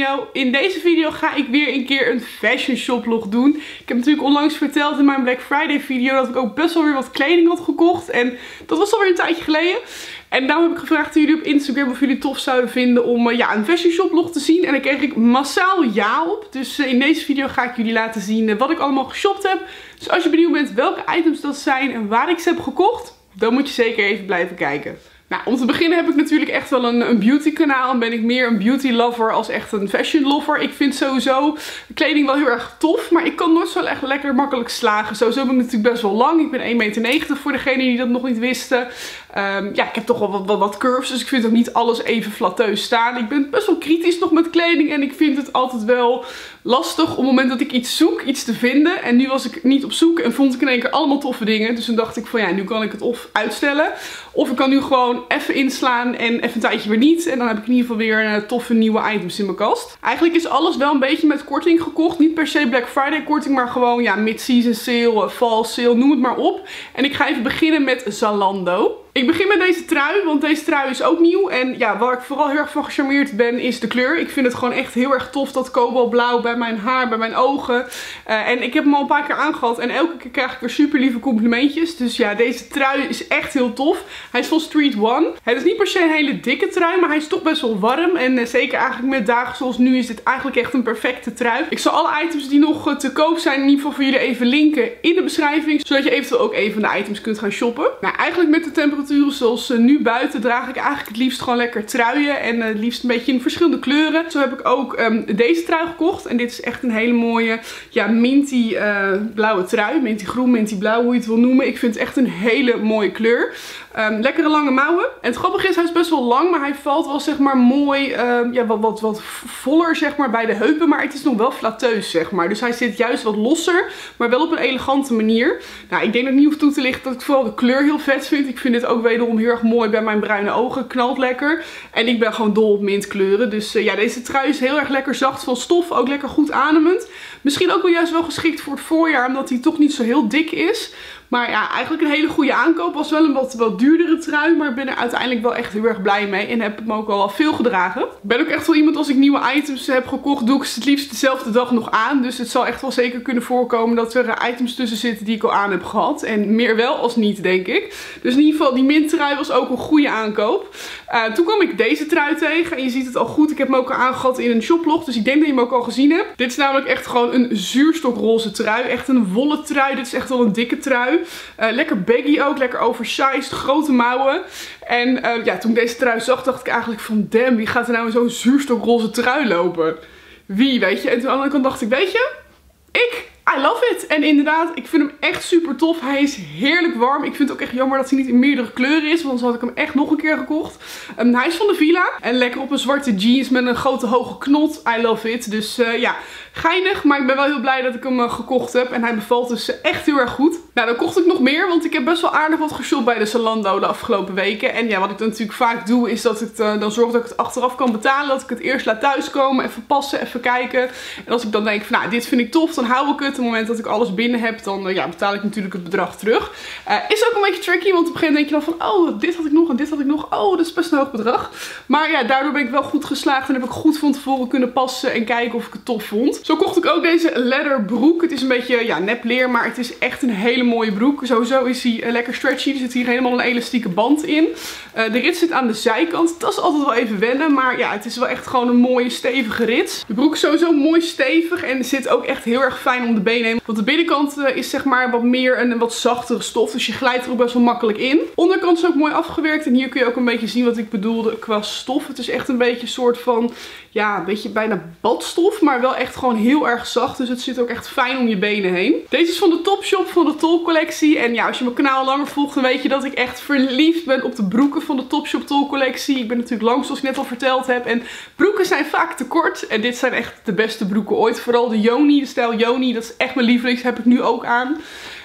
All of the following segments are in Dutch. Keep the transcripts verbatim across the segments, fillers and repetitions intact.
video. In deze video ga ik weer een keer een fashion shoplog doen. Ik heb natuurlijk onlangs verteld in mijn Black Friday video dat ik ook best wel weer wat kleding had gekocht. En dat was alweer een tijdje geleden. En daarom heb ik gevraagd aan jullie op Instagram of jullie het tof zouden vinden om uh, ja, een fashion shoplog te zien. En daar kreeg ik massaal ja op. Dus uh, in deze video ga ik jullie laten zien uh, wat ik allemaal geshopt heb. Dus als je benieuwd bent welke items dat zijn en waar ik ze heb gekocht, dan moet je zeker even blijven kijken. Nou, om te beginnen heb ik natuurlijk echt wel een, een beauty kanaal. En ben ik meer een beauty lover als echt een fashion lover. Ik vind sowieso de kleding wel heel erg tof. Maar ik kan nooit zo echt lekker makkelijk slagen. Sowieso ben ik natuurlijk best wel lang. Ik ben één meter negentig voor degenen die dat nog niet wisten. Um, ja, ik heb toch wel wat, wat, wat curves. Dus ik vind ook niet alles even flatteus staan. Ik ben best wel kritisch nog met kleding. En ik vind het altijd wel lastig op het moment dat ik iets zoek, iets te vinden. En nu was ik niet op zoek en vond ik in één keer allemaal toffe dingen. Dus toen dacht ik van ja, nu kan ik het of uitstellen. Of ik kan nu gewoon even inslaan en even een tijdje weer niet. En dan heb ik in ieder geval weer uh, toffe nieuwe items in mijn kast. Eigenlijk is alles wel een beetje met korting gekocht. Niet per se Black Friday korting, maar gewoon ja, mid-season sale, fall sale, noem het maar op. En ik ga even beginnen met Zalando. Ik begin met deze trui, want deze trui is ook nieuw. En ja, waar ik vooral heel erg van gecharmeerd ben, is de kleur. Ik vind het gewoon echt heel erg tof, dat kobaltblauw bij mijn haar, bij mijn ogen. Uh, en ik heb hem al een paar keer aangehad en elke keer krijg ik weer super lieve complimentjes. Dus ja, deze trui is echt heel tof. Hij is van Street One. Het is niet per se een hele dikke trui, maar hij is toch best wel warm. En uh, zeker eigenlijk met dagen zoals nu is dit eigenlijk echt een perfecte trui. Ik zal alle items die nog uh, te koop zijn in ieder geval voor jullie even linken in de beschrijving. Zodat je eventueel ook even van de items kunt gaan shoppen. Nou, eigenlijk met de temperatuur zoals uh, nu buiten draag ik eigenlijk het liefst gewoon lekker truien. En uh, het liefst een beetje in verschillende kleuren. Zo heb ik ook um, deze trui gekocht. En dit is echt een hele mooie ja, minty uh, blauwe trui. Minty groen, minty blauw, hoe je het wil noemen. Ik vind het echt een hele mooie kleur. Um, lekkere lange mouwen. En het grappige is, hij is best wel lang, maar hij valt wel zeg maar mooi, um, ja, wat, wat, wat voller zeg maar bij de heupen. Maar het is nog wel flatteus zeg maar. Dus hij zit juist wat losser, maar wel op een elegante manier. Nou, ik denk dat ik niet hoef toe te lichten dat ik vooral de kleur heel vet vind. Ik vind dit ook wederom heel erg mooi bij mijn bruine ogen. Knalt lekker. En ik ben gewoon dol op mintkleuren. Dus uh, ja, deze trui is heel erg lekker zacht van stof. Ook lekker goed ademend. Misschien ook wel juist wel geschikt voor het voorjaar, omdat hij toch niet zo heel dik is. Maar ja, eigenlijk een hele goede aankoop. Was wel een wat, wat duurdere trui, maar ik ben er uiteindelijk wel echt heel erg blij mee. En heb hem ook al veel gedragen. Ik ben ook echt wel iemand, als ik nieuwe items heb gekocht, doe ik ze het liefst dezelfde dag nog aan. Dus het zal echt wel zeker kunnen voorkomen dat er items tussen zitten die ik al aan heb gehad. En meer wel als niet, denk ik. Dus in ieder geval, die minttrui was ook een goede aankoop. Uh, toen kwam ik deze trui tegen. En je ziet het al goed. Ik heb hem ook al aangehad in een shoplog. Dus ik denk dat je hem ook al gezien hebt. Dit is namelijk echt gewoon een zuurstokroze trui. Echt een wollen trui. Dit is echt wel een dikke trui. Uh, lekker baggy ook, lekker oversized, grote mouwen. En uh, ja, toen ik deze trui zag, dacht ik eigenlijk van damn, wie gaat er nou in zo'n zuurstok-roze trui lopen? Wie, weet je? En toen aan de andere kant dacht ik, weet je, ik... I love it. En inderdaad, ik vind hem echt super tof. Hij is heerlijk warm. Ik vind het ook echt jammer dat hij niet in meerdere kleuren is. Want anders had ik hem echt nog een keer gekocht. Um, hij is van de Villa. En lekker op een zwarte jeans met een grote hoge knot. I love it. Dus uh, ja, geinig. Maar ik ben wel heel blij dat ik hem uh, gekocht heb. En hij bevalt dus uh, echt heel erg goed. Nou, dan kocht ik nog meer. Want ik heb best wel aardig wat geshopt bij de Zalando de afgelopen weken. En ja, wat ik dan natuurlijk vaak doe, is dat ik uh, dan zorg dat ik het achteraf kan betalen. Dat ik het eerst laat thuiskomen. Even passen, even kijken. En als ik dan denk van, nou, dit vind ik tof, dan hou ik het. Op het moment dat ik alles binnen heb, dan uh, ja, betaal ik natuurlijk het bedrag terug. Uh, is ook een beetje tricky, want op een gegeven moment denk je dan van, oh, dit had ik nog en dit had ik nog. Oh, dat is best een hoog bedrag. Maar ja, daardoor ben ik wel goed geslaagd en heb ik goed van tevoren kunnen passen en kijken of ik het tof vond. Zo kocht ik ook deze leather broek. Het is een beetje, ja, nep leer, maar het is echt een hele mooie broek. Sowieso is hij uh, lekker stretchy. Er zit hier helemaal een elastieke band in. Uh, de rits zit aan de zijkant. Dat is altijd wel even wennen, maar ja, het is wel echt gewoon een mooie stevige rits. De broek is sowieso mooi stevig en zit ook echt heel erg fijn om de benen heen. Want de binnenkant uh, is zeg maar wat meer een, een wat zachtere stof. Dus je glijdt er ook best wel makkelijk in. Onderkant is ook mooi afgewerkt. En hier kun je ook een beetje zien wat ik bedoelde qua stof. Het is echt een beetje een soort van, ja, een beetje bijna badstof. Maar wel echt gewoon heel erg zacht. Dus het zit ook echt fijn om je benen heen. Deze is van de Topshop, van de Tol collectie. En ja, als je mijn kanaal langer volgt, dan weet je dat ik echt verliefd ben op de broeken van de Topshop Tol collectie. Ik ben natuurlijk lang, zoals ik net al verteld heb. En broeken zijn vaak te kort. En dit zijn echt de beste broeken ooit. Vooral de Yoni, de stijl Yoni. Dat is echt mijn lievelings. Heb ik nu ook aan.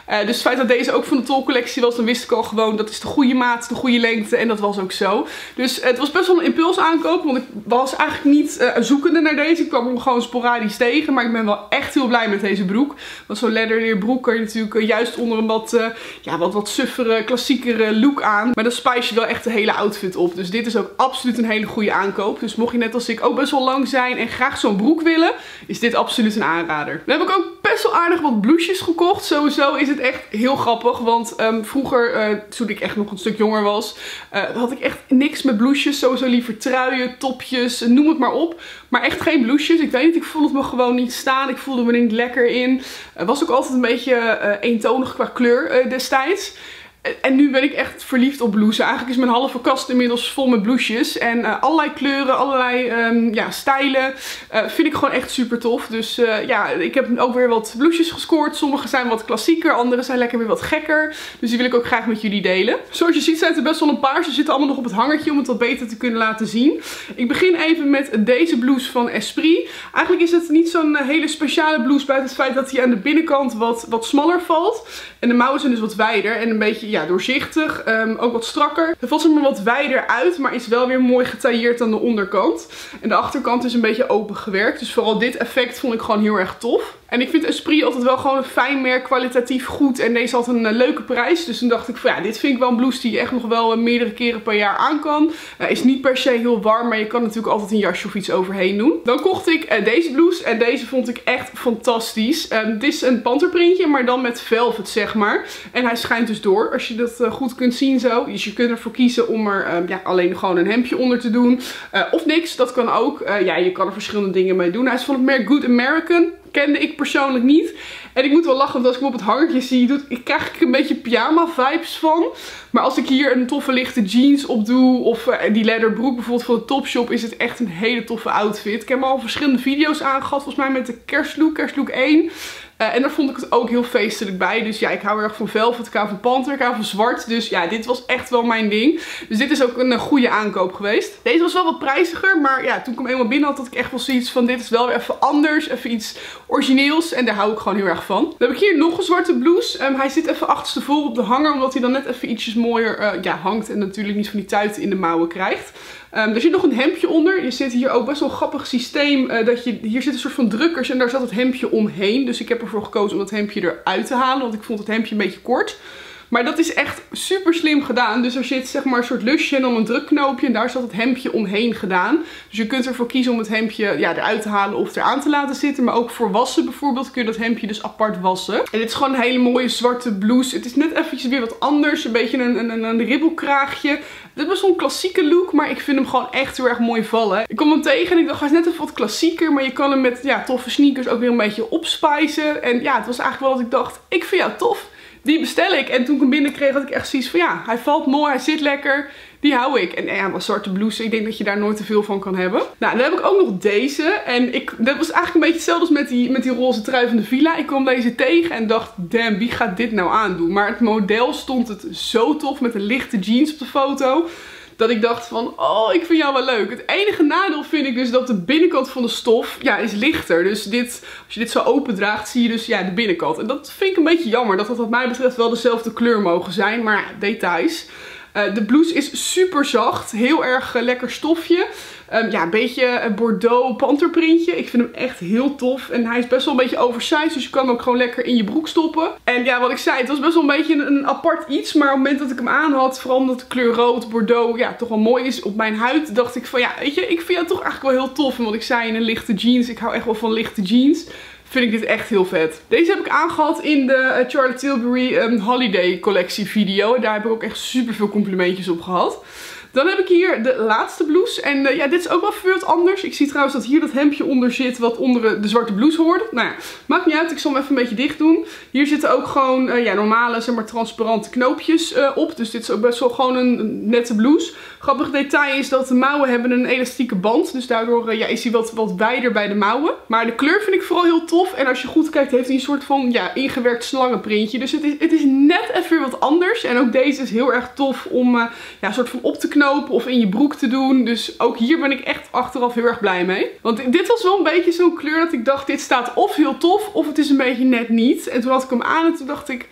Uh, dus het feit dat deze ook van de Tol collectie was, dan wist ik al gewoon dat is de goede maat, de goede lengte en dat was ook zo. Dus uh, het was best wel een impuls aankoop, want ik was eigenlijk niet uh, zoekende naar deze. Ik kwam hem gewoon sporadisch tegen, maar ik ben wel echt heel blij met deze broek. Want zo'n leatherleer broek kan je natuurlijk uh, juist onder een wat, uh, ja, wat, wat suffere, klassiekere look aan. Maar dan spice je wel echt de hele outfit op. Dus dit is ook absoluut een hele goede aankoop. Dus mocht je net als ik ook best wel lang zijn en graag zo'n broek willen, is dit absoluut een aanrader. Dan heb ik ook best wel aardig wat blouses gekocht. Sowieso is het echt heel grappig, want um, vroeger, uh, toen ik echt nog een stuk jonger was, uh, had ik echt niks met blouses. Sowieso liever truien, topjes, noem het maar op. Maar echt geen blouses. Ik weet niet, ik voelde me gewoon niet staan. Ik voelde me er niet lekker in. Uh, was ook altijd een beetje uh, eentonig qua kleur uh, destijds. En nu ben ik echt verliefd op blouses. Eigenlijk is mijn halve kast inmiddels vol met blouses. En uh, allerlei kleuren, allerlei um, ja, stijlen uh, vind ik gewoon echt super tof. Dus uh, ja, ik heb ook weer wat blouses gescoord. Sommige zijn wat klassieker, andere zijn lekker weer wat gekker. Dus die wil ik ook graag met jullie delen. Zoals je ziet zijn er best wel een paar. Ze zitten allemaal nog op het hangertje om het wat beter te kunnen laten zien. Ik begin even met deze blouse van Esprit. Eigenlijk is het niet zo'n hele speciale blouse buiten het feit dat hij aan de binnenkant wat, wat smaller valt. En de mouwen zijn dus wat wijder en een beetje ja, doorzichtig, um, ook wat strakker. Het valt er maar wat wijder uit, maar is wel weer mooi getailleerd aan de onderkant. En de achterkant is een beetje open gewerkt, dus vooral dit effect vond ik gewoon heel erg tof. En ik vind Esprit altijd wel gewoon een fijn merk, kwalitatief goed. En deze had een uh, leuke prijs. Dus toen dacht ik van ja, dit vind ik wel een blouse die je echt nog wel uh, meerdere keren per jaar aan kan. Uh, is niet per se heel warm, maar je kan natuurlijk altijd een jasje of iets overheen doen. Dan kocht ik uh, deze blouse en deze vond ik echt fantastisch. Um, het is een panterprintje, maar dan met velvet zeg maar. En hij schijnt dus door, als je dat uh, goed kunt zien zo. Dus je kunt ervoor kiezen om er uh, ja, alleen gewoon een hemdje onder te doen. Uh, of niks, dat kan ook. Uh, ja, je kan er verschillende dingen mee doen. Hij is van het merk Good American. Kende ik persoonlijk niet. En ik moet wel lachen, want als ik hem op het hangertje zie, doet, ik krijg ik een beetje pyjama vibes van. Maar als ik hier een toffe lichte jeans op doe, of uh, die leatherbroek bijvoorbeeld van de Topshop, is het echt een hele toffe outfit. Ik heb al verschillende video's aangehad, volgens mij met de kerstlook, kerstlook één. Uh, en daar vond ik het ook heel feestelijk bij. Dus ja, ik hou erg van velvet, ik hou van panter, ik hou van zwart. Dus ja, dit was echt wel mijn ding. Dus dit is ook een uh, goede aankoop geweest. Deze was wel wat prijziger, maar ja, toen ik hem eenmaal binnen had, had ik echt wel zoiets van dit is wel weer even anders, even iets origineels. En daar hou ik gewoon heel erg van. Dan heb ik hier nog een zwarte blouse. Um, hij zit even achterstevoren op de hanger, omdat hij dan net even ietsjes mooier uh, ja, hangt. En natuurlijk niet van die tuiten in de mouwen krijgt. Um, er zit nog een hemdje onder. Je zit hier ook best wel een grappig systeem. Uh, dat je, hier zit een soort van drukkers en daar zat het hemdje omheen. Dus ik heb ervoor gekozen om dat hemdje eruit te halen. Want ik vond het hemdje een beetje kort. Maar dat is echt super slim gedaan. Dus er zit zeg maar een soort lusje en dan een drukknoopje. En daar zat het hemdje omheen gedaan. Dus je kunt ervoor kiezen om het hemdje ja, eruit te halen of eraan te laten zitten. Maar ook voor wassen bijvoorbeeld kun je dat hemdje dus apart wassen. En dit is gewoon een hele mooie zwarte blouse. Het is net eventjes weer wat anders. Een beetje een, een, een ribbelkraagje. Dit was zo'n klassieke look, maar ik vind hem gewoon echt heel erg mooi vallen. Ik kwam hem tegen en ik dacht, hij is net even wat klassieker. Maar je kan hem met ja, toffe sneakers ook weer een beetje opspicen. En ja, het was eigenlijk wel dat ik dacht, ik vind jou tof. Die bestel ik. En toen ik hem binnenkreeg had ik echt zoiets van ja, hij valt mooi, hij zit lekker. Die hou ik. En ja, wat zwarte blouse. Ik denk dat je daar nooit te veel van kan hebben. Nou, dan heb ik ook nog deze. En ik, dat was eigenlijk een beetje hetzelfde als met die, met die roze trui van de Villa. Ik kwam deze tegen en dacht, damn, wie gaat dit nou aandoen? Maar het model stond het zo tof met een lichte jeans op de foto. Dat ik dacht van, oh, ik vind jou wel leuk. Het enige nadeel vind ik dus dat de binnenkant van de stof, ja, is lichter. Dus dit, als je dit zo open draagt, zie je dus, ja, de binnenkant. En dat vind ik een beetje jammer. Dat dat wat mij betreft wel dezelfde kleur mogen zijn. Maar ja, details. Uh, de blouse is super zacht. Heel erg uh, lekker stofje. Um, ja, een beetje een Bordeaux panterprintje. Ik vind hem echt heel tof. En hij is best wel een beetje oversized. Dus je kan hem ook gewoon lekker in je broek stoppen. En ja, wat ik zei, het was best wel een beetje een, een apart iets. Maar op het moment dat ik hem aan had, vooral omdat de kleur rood, Bordeaux, ja, toch wel mooi is op mijn huid, dacht ik van ja, weet je, ik vind jou toch eigenlijk wel heel tof. En wat ik zei, in een lichte jeans. Ik hou echt wel van lichte jeans. Vind ik dit echt heel vet. Deze heb ik aangehad in de uh, Charlotte Tilbury um, Holiday collectie video. En daar heb ik ook echt super veel complimentjes op gehad. Dan heb ik hier de laatste blouse. En uh, ja, dit is ook wel veel anders. Ik zie trouwens dat hier dat hemdje onder zit wat onder de zwarte blouse hoort. Nou ja, maakt niet uit. Ik zal hem even een beetje dicht doen. Hier zitten ook gewoon uh, ja, normale, zeg maar, transparante knoopjes uh, op. Dus dit is ook best wel gewoon een, een nette blouse. Grappig detail is dat de mouwen hebben een elastieke band. Dus daardoor uh, ja, is hij wat, wat wijder bij de mouwen. Maar de kleur vind ik vooral heel tof. En als je goed kijkt heeft hij een soort van ja, ingewerkt slangenprintje. Dus het is, het is net even weer wat anders. En ook deze is heel erg tof om uh, ja, een soort van op te knopen. Of in je broek te doen. Dus ook hier ben ik echt achteraf heel erg blij mee. Want dit was wel een beetje zo'n kleur dat ik dacht, dit staat of heel tof of het is een beetje net niet. En toen had ik hem aan en toen dacht ik,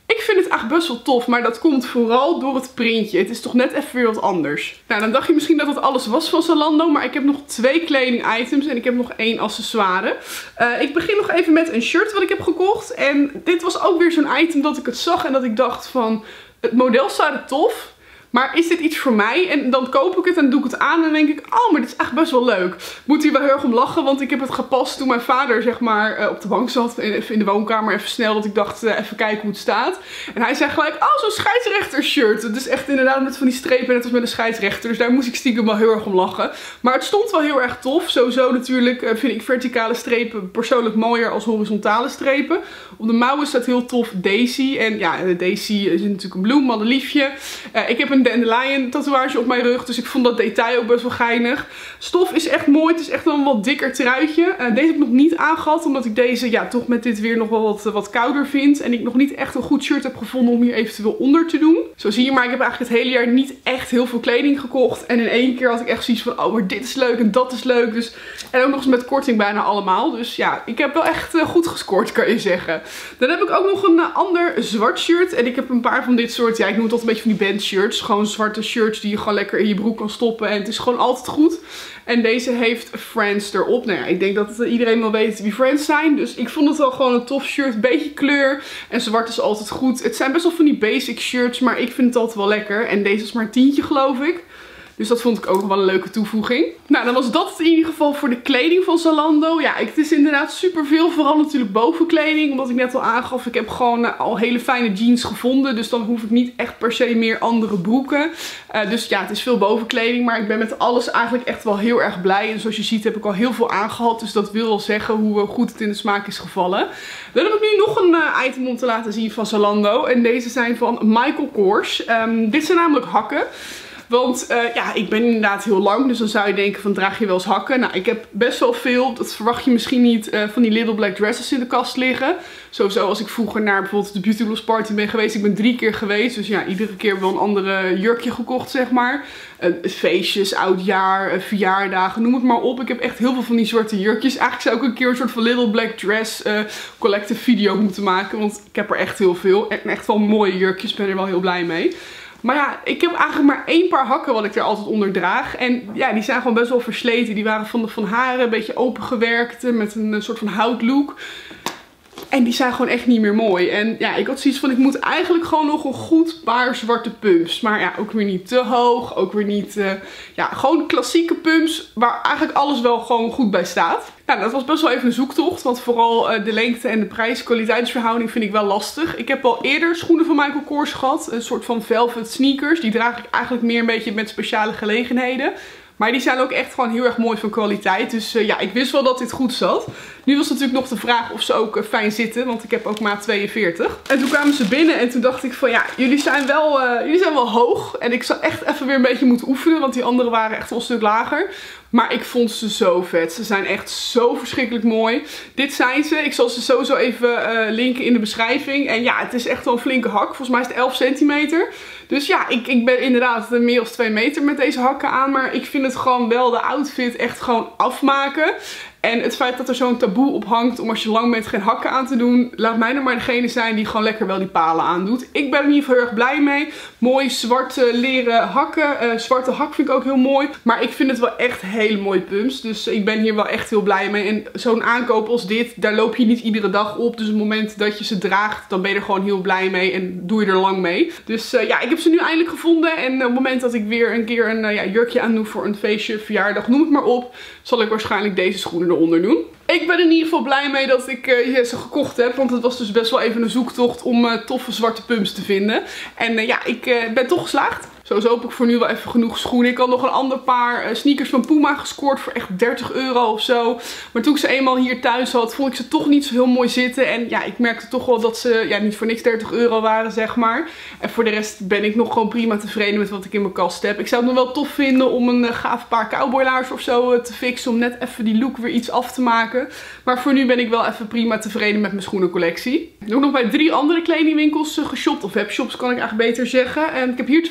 Ik vind het echt best wel tof, maar dat komt vooral door het printje. Het is toch net even weer wat anders. Nou, dan dacht je misschien dat het alles was van Zalando, maar ik heb nog twee kleding items en ik heb nog één accessoire. Uh, ik begin nog even met een shirt wat ik heb gekocht. En dit was ook weer zo'n item dat ik het zag en dat ik dacht van, het model staat er tof. Maar is dit iets voor mij? En dan koop ik het en doe ik het aan en denk ik, oh, maar dit is echt best wel leuk. Moet hier wel heel erg om lachen, want ik heb het gepast toen mijn vader zeg maar uh, op de bank zat. En even in de woonkamer, even snel, dat ik dacht, uh, even kijken hoe het staat. En hij zei gelijk, oh, zo'n scheidsrechter shirt. Het is echt inderdaad met van die strepen, net als met een scheidsrechter. Dus daar moest ik stiekem wel heel erg om lachen. Maar het stond wel heel erg tof. Sowieso natuurlijk uh, vind ik verticale strepen persoonlijk mooier als horizontale strepen. Op de mouwen staat heel tof Daisy. En ja, de Daisy is natuurlijk een bloem, madeliefje. Uh, ik heb een dandelion tatoeage op mijn rug, dus ik vond dat detail ook best wel geinig. Stof is echt mooi, het is echt wel een wat dikker truitje. Uh, deze heb ik nog niet aangehad, omdat ik deze ja toch met dit weer nog wel wat, wat kouder vind. En ik nog niet echt een goed shirt heb gevonden om hier eventueel onder te doen. Zo zie je maar, ik heb eigenlijk het hele jaar niet echt heel veel kleding gekocht. En in één keer had ik echt zoiets van, oh, maar dit is leuk en dat is leuk. Dus, en ook nog eens met korting bijna allemaal. Dus ja, ik heb wel echt uh, goed gescoord, kan je zeggen. Dan heb ik ook nog een uh, ander zwart shirt. En ik heb een paar van dit soort, ja, ik noem het altijd een beetje van die bandshirts. Gewoon zwarte shirts die je gewoon lekker in je broek kan stoppen. En het is gewoon altijd goed. En deze heeft Friends erop. Nou ja, ik denk dat iedereen wel weet wie Friends zijn. Dus ik vond het wel gewoon een tof shirt. Beetje kleur. En zwart is altijd goed. Het zijn best wel van die basic shirts. Maar ik vind het altijd wel lekker. En deze is maar een tientje, geloof ik. Dus dat vond ik ook nog wel een leuke toevoeging. Nou, dan was dat in ieder geval voor de kleding van Zalando. Ja, het is inderdaad super veel. Vooral natuurlijk bovenkleding. Omdat ik net al aangaf, ik heb gewoon uh, al hele fijne jeans gevonden. Dus dan hoef ik niet echt per se meer andere broeken. Uh, dus ja, het is veel bovenkleding. Maar ik ben met alles eigenlijk echt wel heel erg blij. En zoals je ziet heb ik al heel veel aangehad. Dus dat wil al zeggen hoe uh, goed het in de smaak is gevallen. Dan heb ik nu nog een uh, item om te laten zien van Zalando. En deze zijn van Michael Kors. Um, dit zijn namelijk hakken. Want uh, ja, ik ben inderdaad heel lang, dus dan zou je denken van, draag je wel eens hakken? Nou, ik heb best wel veel, dat verwacht je misschien niet, uh, van die little black dresses in de kast liggen. Sowieso als ik vroeger naar bijvoorbeeld de Beauty Loss Party ben geweest. Ik ben drie keer geweest, dus ja, iedere keer wel een andere jurkje gekocht, zeg maar. Uh, feestjes, oudjaar, uh, verjaardagen, noem het maar op. Ik heb echt heel veel van die zwarte jurkjes. Eigenlijk zou ik een keer een soort van little black dress uh, collective video moeten maken, want ik heb er echt heel veel. En echt wel mooie jurkjes, ben er wel heel blij mee. Maar ja, ik heb eigenlijk maar één paar hakken wat ik er altijd onder draag. En ja, die zijn gewoon best wel versleten. Die waren van de Van Haren, een beetje opengewerkte met een, een soort van houtlook. En die zijn gewoon echt niet meer mooi. En ja, ik had zoiets van, ik moet eigenlijk gewoon nog een goed paar zwarte pumps. Maar ja, ook weer niet te hoog. Ook weer niet, uh, ja, gewoon klassieke pumps waar eigenlijk alles wel gewoon goed bij staat. Nou, dat was best wel even een zoektocht. Want vooral uh, de lengte en de prijs-kwaliteitsverhouding vind ik wel lastig. Ik heb al eerder schoenen van Michael Kors gehad. Een soort van velvet sneakers. Die draag ik eigenlijk meer een beetje met speciale gelegenheden. Maar die zijn ook echt gewoon heel erg mooi van kwaliteit. Dus uh, ja, ik wist wel dat dit goed zat. Nu was natuurlijk nog de vraag of ze ook uh, fijn zitten. Want ik heb ook maat tweeënveertig. En toen kwamen ze binnen en toen dacht ik van ja, jullie zijn wel, uh, jullie zijn wel hoog. En ik zou echt even weer een beetje moeten oefenen. Want die anderen waren echt wel een stuk lager. Maar ik vond ze zo vet. Ze zijn echt zo verschrikkelijk mooi. Dit zijn ze. Ik zal ze sowieso even uh, linken in de beschrijving. En ja, het is echt wel een flinke hak. Volgens mij is het elf centimeter. Dus ja, ik, ik ben inderdaad meer dan twee meter met deze hakken aan. Maar ik vind het gewoon wel de outfit echt gewoon afmaken. En het feit dat er zo'n taboe op hangt om als je lang bent geen hakken aan te doen. Laat mij nou maar degene zijn die gewoon lekker wel die palen aandoet. Ik ben er in ieder geval heel erg blij mee. Mooi zwarte leren hakken. Uh, zwarte hak vind ik ook heel mooi. Maar ik vind het wel echt hele mooie pumps. Dus ik ben hier wel echt heel blij mee. En zo'n aankoop als dit, daar loop je niet iedere dag op. Dus op het moment dat je ze draagt, dan ben je er gewoon heel blij mee. En doe je er lang mee. Dus uh, ja, ik heb ze nu eindelijk gevonden. En op het moment dat ik weer een keer een uh, ja, jurkje aan doe voor een feestje, verjaardag, noem het maar op, zal ik waarschijnlijk deze schoenen eronder doen. Ik ben in ieder geval blij mee dat ik uh, ze gekocht heb. Want het was dus best wel even een zoektocht om uh, toffe zwarte pumps te vinden. En uh, ja, ik uh, ben toch geslaagd. Sowieso heb ik voor nu wel even genoeg schoenen. Ik had nog een ander paar uh, sneakers van Puma gescoord voor echt dertig euro of zo. Maar toen ik ze eenmaal hier thuis had, vond ik ze toch niet zo heel mooi zitten. En ja, ik merkte toch wel dat ze ja, niet voor niks dertig euro waren, zeg maar. En voor de rest ben ik nog gewoon prima tevreden met wat ik in mijn kast heb. Ik zou het nog wel tof vinden om een uh, gaaf paar cowboylaars of zo uh, te fixen. Om net even die look weer iets af te maken. Maar voor nu ben ik wel even prima tevreden met mijn schoenencollectie. Ik heb nog bij drie andere kledingwinkels uh, geshopt. Of webshops kan ik eigenlijk beter zeggen. En ik heb hier twee items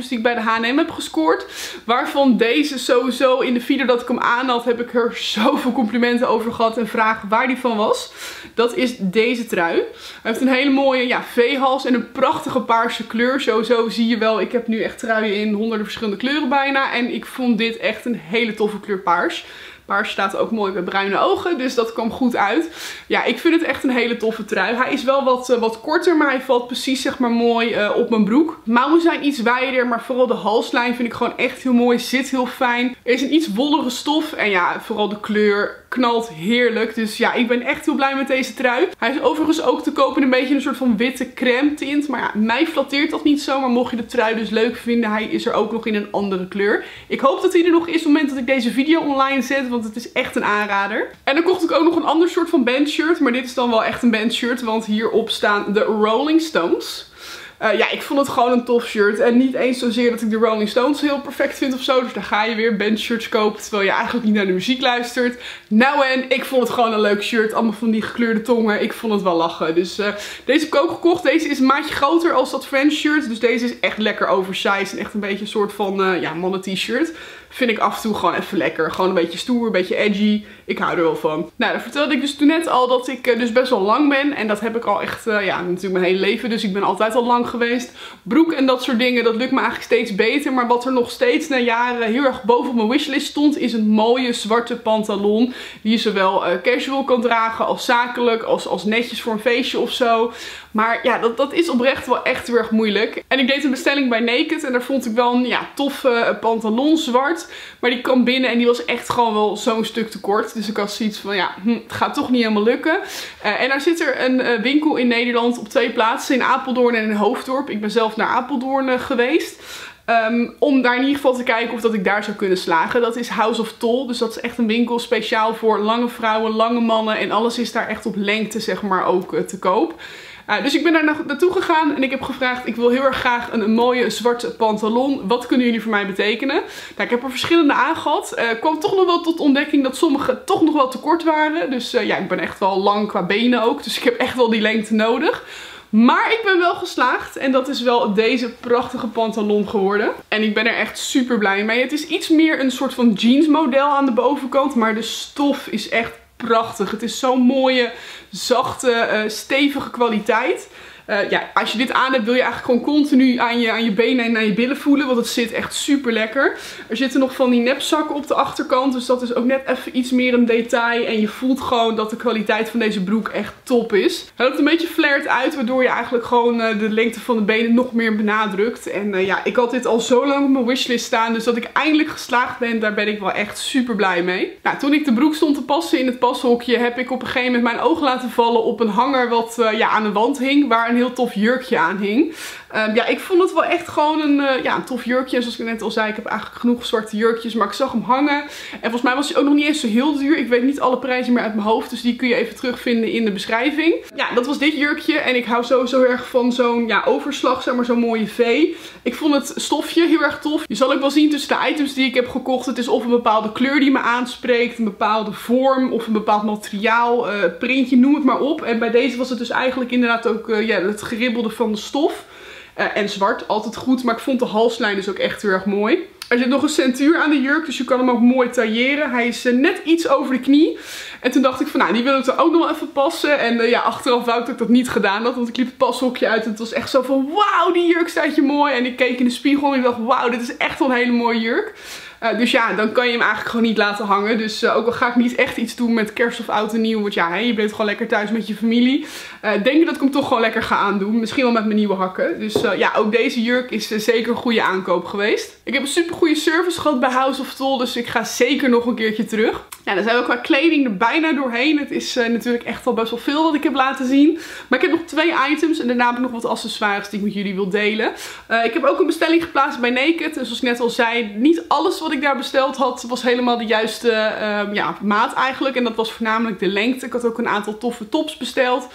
die ik bij de H en M heb gescoord. Waarvan deze sowieso in de video dat ik hem aan had, heb ik er zoveel complimenten over gehad en vragen waar die van was. Dat is deze trui. Hij heeft een hele mooie ja, V-hals en een prachtige paarse kleur. Sowieso zie je wel, ik heb nu echt truien in honderden verschillende kleuren bijna. En ik vond dit echt een hele toffe kleur paars. Paars staat ook mooi bij bruine ogen, dus dat kwam goed uit. Ja, ik vind het echt een hele toffe trui. Hij is wel wat, uh, wat korter, maar hij valt precies zeg maar mooi uh, op mijn broek. Mouwen zijn iets wijder, maar vooral de halslijn vind ik gewoon echt heel mooi. Zit heel fijn. Er is een iets wollige stof en ja, vooral de kleur knalt heerlijk. Dus ja, ik ben echt heel blij met deze trui. Hij is overigens ook te koop in een beetje een soort van witte crème tint. Maar ja, mij flatteert dat niet zo. Maar mocht je de trui dus leuk vinden, hij is er ook nog in een andere kleur. Ik hoop dat hij er nog is op het moment dat ik deze video online zet, want het is echt een aanrader. En dan kocht ik ook nog een ander soort van bandshirt. Maar dit is dan wel echt een bandshirt, want hierop staan de Rolling Stones. Uh, ja, ik vond het gewoon een tof shirt. En niet eens zozeer dat ik de Rolling Stones heel perfect vind of zo. Dus daar ga je weer bandshirts kopen terwijl je eigenlijk niet naar de muziek luistert. Nou en, ik vond het gewoon een leuk shirt. Allemaal van die gekleurde tongen. Ik vond het wel lachen. Dus uh, deze heb ik ook gekocht. Deze is een maatje groter als dat French shirt. Dus deze is echt lekker oversized. En echt een beetje een soort van uh, ja, mannen t-shirt. Vind ik af en toe gewoon even lekker. Gewoon een beetje stoer, een beetje edgy. Ik hou er wel van. Nou, dan vertelde ik dus toen net al dat ik uh, dus best wel lang ben. En dat heb ik al echt, uh, ja, natuurlijk mijn hele leven. Dus ik ben altijd al lang geweest. Broek en dat soort dingen, dat lukt me eigenlijk steeds beter. Maar wat er nog steeds na jaren heel erg boven op mijn wishlist stond, is een mooie zwarte pantalon. Die je zowel uh, casual kan dragen als zakelijk, als, als netjes voor een feestje of zo. Maar ja, dat, dat is oprecht wel echt heel erg moeilijk. En ik deed een bestelling bij Naked en daar vond ik wel een ja, toffe uh, pantalon zwart. Maar die kwam binnen en die was echt gewoon wel zo'n stuk te kort. Dus ik had zoiets van, ja, hm, het gaat toch niet helemaal lukken. Uh, en daar zit er een uh, winkel in Nederland op twee plaatsen. In Apeldoorn en in Hoofddorp. Ik ben zelf naar Apeldoorn uh, geweest. Um, om daar in ieder geval te kijken of dat ik daar zou kunnen slagen. Dat is House of Tol. Dus dat is echt een winkel speciaal voor lange vrouwen, lange mannen. En alles is daar echt op lengte, zeg maar, ook uh, te koop. Uh, dus ik ben daar na naartoe gegaan en ik heb gevraagd, ik wil heel erg graag een, een mooie zwarte pantalon. Wat kunnen jullie voor mij betekenen? Nou, ik heb er verschillende aangehad. Ik uh, kwam toch nog wel tot ontdekking dat sommige toch nog wel te kort waren. Dus uh, ja, ik ben echt wel lang qua benen ook. Dus ik heb echt wel die lengte nodig. Maar ik ben wel geslaagd en dat is wel deze prachtige pantalon geworden. En ik ben er echt super blij mee. Het is iets meer een soort van jeans model aan de bovenkant, maar de stof is echt prachtig. Het is zo'n mooie, zachte, uh, stevige kwaliteit. Uh, ja, als je dit aan hebt wil je eigenlijk gewoon continu aan je, aan je benen en aan je billen voelen. Want het zit echt super lekker. Er zitten nog van die nepzakken op de achterkant. Dus dat is ook net even iets meer een detail. En je voelt gewoon dat de kwaliteit van deze broek echt top is. Hij loopt een beetje flared uit. Waardoor je eigenlijk gewoon uh, de lengte van de benen nog meer benadrukt. En uh, ja, ik had dit al zo lang op mijn wishlist staan. Dus dat ik eindelijk geslaagd ben, daar ben ik wel echt super blij mee. Nou, toen ik de broek stond te passen in het pashokje, heb ik op een gegeven moment mijn oog laten vallen op een hanger wat uh, ja, aan de wand hing. Waar een heel tof jurkje aan hing. Um, ja, ik vond het wel echt gewoon een, uh, ja, een tof jurkje. En zoals ik net al zei, ik heb eigenlijk genoeg zwarte jurkjes. Maar ik zag hem hangen. En volgens mij was hij ook nog niet eens zo heel duur. Ik weet niet alle prijzen meer uit mijn hoofd. Dus die kun je even terugvinden in de beschrijving. Ja, dat was dit jurkje. En ik hou sowieso erg van zo'n ja, overslag, zeg maar, zo'n mooie V. Ik vond het stofje heel erg tof. Je zal ook wel zien tussen de items die ik heb gekocht. Het is of een bepaalde kleur die me aanspreekt. Een bepaalde vorm. Of een bepaald materiaal. Uh, printje, noem het maar op. En bij deze was het dus eigenlijk inderdaad ook uh, ja, het geribbelde van de stof. Uh, en zwart, altijd goed. Maar ik vond de halslijn dus ook echt heel erg mooi. Er zit nog een centuur aan de jurk, dus je kan hem ook mooi tailleren. Hij is uh, net iets over de knie. En toen dacht ik van, nou, die wil ik er ook nog wel even passen. En uh, ja, achteraf wou ik dat ik dat niet gedaan had, want ik liep het pashokje uit. En het was echt zo van, wauw, die jurk staat je mooi. En ik keek in de spiegel en ik dacht, wauw, dit is echt wel een hele mooie jurk. Uh, dus ja, dan kan je hem eigenlijk gewoon niet laten hangen. Dus uh, ook al ga ik niet echt iets doen met kerst of oud en nieuw. Want ja, hè, je bent gewoon lekker thuis met je familie. Uh, denk ik dat ik hem toch gewoon lekker ga aandoen. Misschien wel met mijn nieuwe hakken. Dus uh, ja, ook deze jurk is uh, zeker een goede aankoop geweest. Ik heb een super goede service gehad bij House of Tol. Dus ik ga zeker nog een keertje terug. Ja, dan zijn we qua kleding er bijna doorheen. Het is uh, natuurlijk echt al best wel veel wat ik heb laten zien. Maar ik heb nog twee items. En daarna heb ik nog wat accessoires die ik met jullie wil delen. Uh, ik heb ook een bestelling geplaatst bij Naked. En zoals ik net al zei, niet alles wat ik daar besteld had was helemaal de juiste uh, ja, maat eigenlijk. En dat was voornamelijk de lengte. Ik had ook een aantal toffe tops besteld.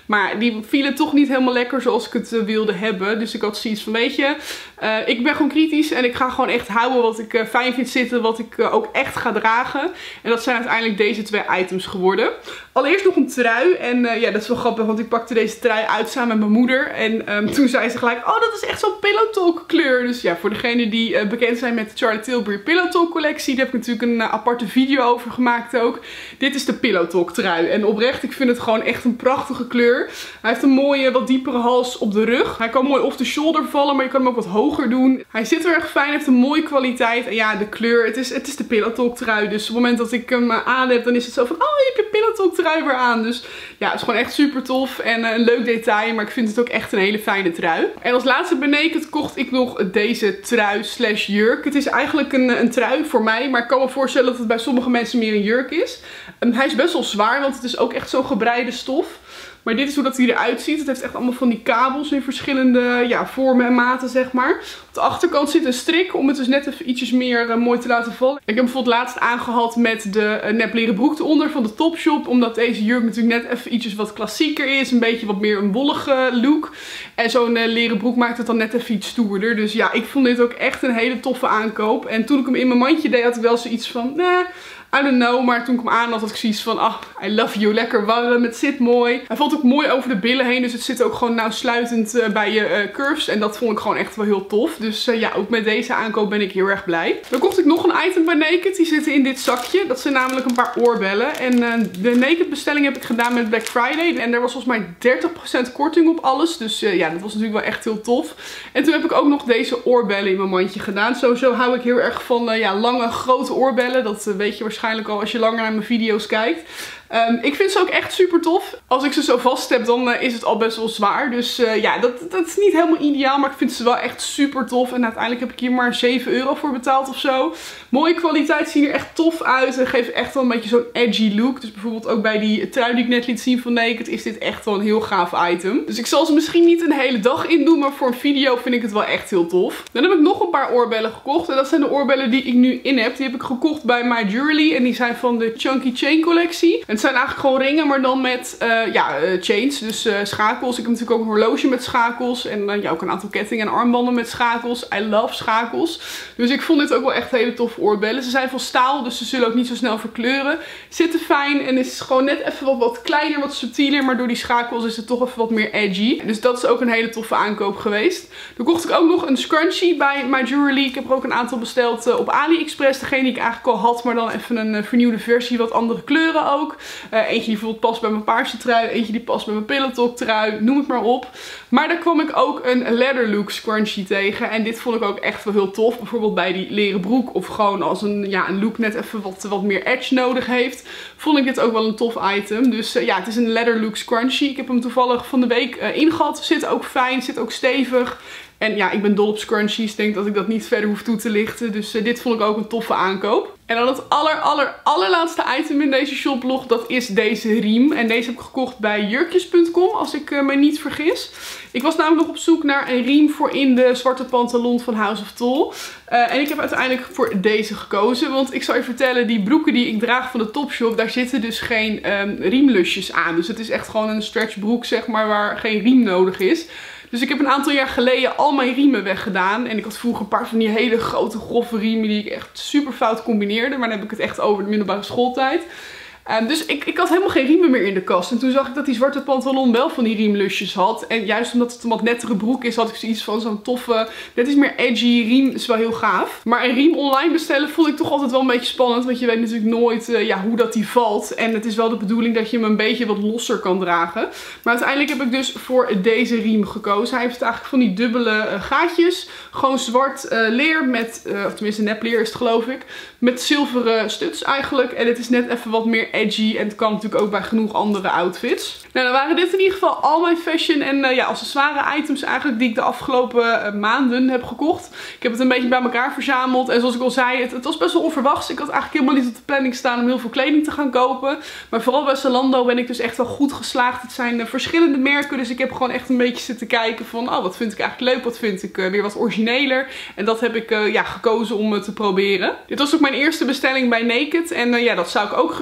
Maar die vielen toch niet helemaal lekker zoals ik het uh, wilde hebben. Dus ik had zoiets van, weet je, uh, ik ben gewoon kritisch en ik ga gewoon echt houden wat ik uh, fijn vind zitten. Wat ik uh, ook echt ga dragen. En dat zijn uiteindelijk deze twee items geworden. Allereerst nog een trui. En uh, ja, dat is wel grappig, want ik pakte deze trui uit samen met mijn moeder. En um, toen zei ze gelijk, oh, dat is echt zo'n Pillow Talk kleur. Dus ja, voor degenen die uh, bekend zijn met de Charlotte Tilbury Pillow Talk collectie, daar heb ik natuurlijk een uh, aparte video over gemaakt ook. Dit is de Pillow Talk trui. En oprecht, ik vind het gewoon echt een prachtige kleur. Hij heeft een mooie, wat diepere hals op de rug. Hij kan mooi off the shoulder vallen, maar je kan hem ook wat hoger doen. Hij zit er erg fijn, heeft een mooie kwaliteit. En ja, de kleur, het is, het is de Pillow Talk trui. Dus op het moment dat ik hem uh, aan heb, dan is het zo van, oh, je hebt je Pillow Talk trui weer aan. Dus ja, het is gewoon echt super tof en uh, een leuk detail, maar ik vind het ook echt een hele fijne trui. En als laatste bij Naked kocht ik nog deze trui slash jurk. Het is eigenlijk een, een trui voor mij, maar ik kan me voorstellen dat het bij sommige mensen meer een jurk is. Um, hij is best wel zwaar, want het is ook echt zo'n gebreide stof. Maar dit is hoe dat hij eruit ziet. Het heeft echt allemaal van die kabels in verschillende ja, vormen en maten, zeg maar. Op de achterkant zit een strik om het dus net even ietsjes meer uh, mooi te laten vallen. Ik heb hem bijvoorbeeld laatst aangehad met de uh, nep leren broek eronder van de Topshop. Omdat deze jurk natuurlijk net even ietsjes wat klassieker is. Een beetje wat meer een wollige look. En zo'n uh, leren broek maakt het dan net even iets stoerder. Dus ja, ik vond dit ook echt een hele toffe aankoop. En toen ik hem in mijn mandje deed, had ik wel zoiets van, nee, I don't know, maar toen ik hem aan had, had ik zoiets van, ah, I love you, lekker warm, het zit mooi. Hij valt ook mooi over de billen heen, dus het zit ook gewoon nauwsluitend uh, bij je uh, curves. En dat vond ik gewoon echt wel heel tof. Dus uh, ja, ook met deze aankoop ben ik heel erg blij. Dan kocht ik nog een item bij Naked, die zitten in dit zakje. Dat zijn namelijk een paar oorbellen. En uh, de Naked bestelling heb ik gedaan met Black Friday. En er was volgens mij dertig procent korting op alles. Dus uh, ja, dat was natuurlijk wel echt heel tof. En toen heb ik ook nog deze oorbellen in mijn mandje gedaan. Sowieso hou ik heel erg van uh, ja, lange, grote oorbellen. Dat uh, weet je waarschijnlijk waarschijnlijk al als je langer naar mijn video's kijkt. Um, ik vind ze ook echt super tof. Als ik ze zo vast heb, dan uh, is het al best wel zwaar. Dus uh, ja, dat, dat is niet helemaal ideaal. Maar ik vind ze wel echt super tof. En uiteindelijk heb ik hier maar zeven euro voor betaald of zo. Mooie kwaliteit, zien er echt tof uit. En geeft echt wel een beetje zo'n edgy look. Dus bijvoorbeeld ook bij die trui die ik net liet zien van Naked is dit echt wel een heel gaaf item. Dus ik zal ze misschien niet een hele dag in doen. Maar voor een video vind ik het wel echt heel tof. Dan heb ik nog een paar oorbellen gekocht. En dat zijn de oorbellen die ik nu in heb. Die heb ik gekocht bij My Jewelry. En die zijn van de Chunky Chain collectie. En het zijn eigenlijk gewoon ringen, maar dan met uh, ja, uh, chains. Dus uh, schakels. Ik heb natuurlijk ook een horloge met schakels. En uh, ja, ook een aantal kettingen en armbanden met schakels. I love schakels. Dus ik vond dit ook wel echt hele toffe oorbellen. Ze zijn van staal, dus ze zullen ook niet zo snel verkleuren. Zitten fijn en is gewoon net even wat, wat kleiner, wat subtieler. Maar door die schakels is het toch even wat meer edgy. Dus dat is ook een hele toffe aankoop geweest. Dan kocht ik ook nog een scrunchie bij My Jewelry. Ik heb er ook een aantal besteld uh, op AliExpress. Degene die ik eigenlijk al had, maar dan even een uh, vernieuwde versie. Wat andere kleuren ook. Uh, eentje die bijvoorbeeld past bij mijn paarse trui. Eentje die past bij mijn Pillow Talk trui. Noem het maar op. Maar daar kwam ik ook een leather look scrunchie tegen. En dit vond ik ook echt wel heel tof. Bijvoorbeeld bij die leren broek. Of gewoon als een, ja, een look net even wat, wat meer edge nodig heeft. Vond ik dit ook wel een tof item. Dus uh, ja, het is een leather look scrunchie. Ik heb hem toevallig van de week uh, ingehad. Zit ook fijn. Zit ook stevig. En ja, ik ben dol op scrunchies. Ik denk dat ik dat niet verder hoef toe te lichten. Dus uh, dit vond ik ook een toffe aankoop. En dan het aller, aller, allerlaatste item in deze shoplog. Dat is deze riem. En deze heb ik gekocht bij jurkjes punt com. Als ik uh, me niet vergis. Ik was namelijk nog op zoek naar een riem voor in de zwarte pantalon van House of Tall. Uh, en ik heb uiteindelijk voor deze gekozen. Want ik zal je vertellen, die broeken die ik draag van de Topshop, daar zitten dus geen um, riemlusjes aan. Dus het is echt gewoon een stretchbroek, zeg maar, waar geen riem nodig is. Dus ik heb een aantal jaar geleden al mijn riemen weggedaan. En ik had vroeger een paar van die hele grote grove riemen die ik echt super fout combineerde. Maar dan heb ik het echt over de middelbare schooltijd. Um, dus ik, ik had helemaal geen riemen meer in de kast. En toen zag ik dat die zwarte pantalon wel van die riemlusjes had. En juist omdat het een wat nettere broek is, had ik zoiets van zo'n toffe, net iets meer edgy riem. Is wel heel gaaf. Maar een riem online bestellen vond ik toch altijd wel een beetje spannend. Want je weet natuurlijk nooit uh, ja, hoe dat die valt. En het is wel de bedoeling dat je hem een beetje wat losser kan dragen. Maar uiteindelijk heb ik dus voor deze riem gekozen. Hij heeft eigenlijk van die dubbele uh, gaatjes. Gewoon zwart uh, leer met, uh, of tenminste nepleer is het geloof ik. Met zilveren studs eigenlijk. En het is net even wat meer edgy. En het kan natuurlijk ook bij genoeg andere outfits. Nou, dan waren dit in ieder geval al mijn fashion en uh, ja, accessoire items eigenlijk die ik de afgelopen uh, maanden heb gekocht. Ik heb het een beetje bij elkaar verzameld. En zoals ik al zei, het, het was best wel onverwachts. Ik had eigenlijk helemaal niet op de planning staan om heel veel kleding te gaan kopen. Maar vooral bij Zalando ben ik dus echt wel goed geslaagd. Het zijn uh, verschillende merken. Dus ik heb gewoon echt een beetje zitten kijken van, oh, wat vind ik eigenlijk leuk? Wat vind ik uh, weer wat origineler? En dat heb ik uh, ja, gekozen om uh, te proberen. Dit was ook mijn eerste bestelling bij Naked. En uh, ja, dat zou ik ook gerust nog een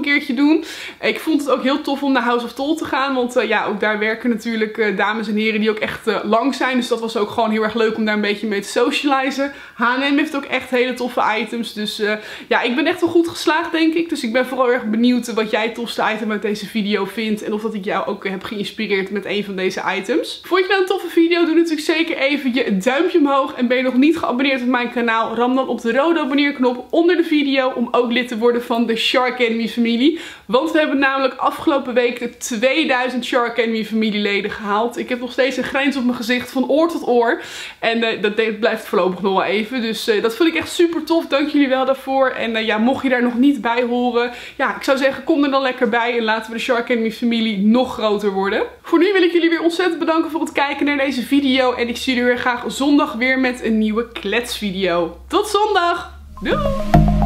keertje doen. Ik vond het ook heel tof om naar House of Toll te gaan. Want uh, ja, ook daar werken natuurlijk uh, dames en heren die ook echt uh, lang zijn. Dus dat was ook gewoon heel erg leuk om daar een beetje mee te socializen. H en M heeft ook echt hele toffe items. Dus uh, ja, ik ben echt wel goed geslaagd, denk ik. Dus ik ben vooral erg benieuwd wat jij het tofste item uit deze video vindt. En of dat ik jou ook heb geïnspireerd met een van deze items. Vond je nou een toffe video? Doe natuurlijk zeker even je duimpje omhoog. En ben je nog niet geabonneerd op mijn kanaal? Ram dan op de rode abonneerknop onder de video om ook lid te worden van de Shark Academy familie. Want we hebben namelijk afgelopen week de tweeduizend Shark Academy familieleden gehaald. Ik heb nog steeds een grijns op mijn gezicht van oor tot oor. En uh, dat blijft voorlopig nog wel even. Dus uh, dat vind ik echt super tof. Dank jullie wel daarvoor. En uh, ja, mocht je daar nog niet bij horen. Ja, ik zou zeggen, kom er dan lekker bij. En laten we de Shark Academy familie nog groter worden. Voor nu wil ik jullie weer ontzettend bedanken voor het kijken naar deze video. En ik zie jullie weer graag zondag weer met een nieuwe kletsvideo. Tot zondag! Doei!